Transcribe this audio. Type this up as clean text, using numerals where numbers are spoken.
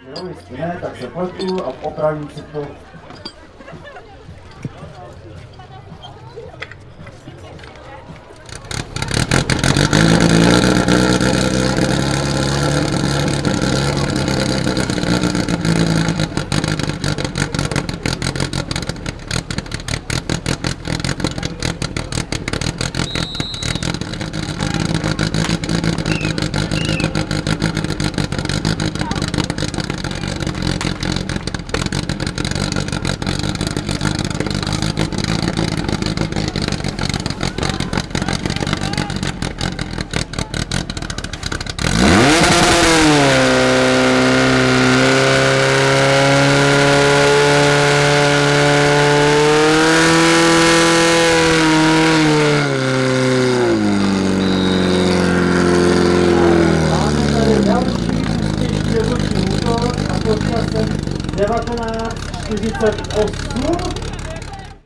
Jo, jestli ne, tak se pletu a opravím si to. Jsem 1948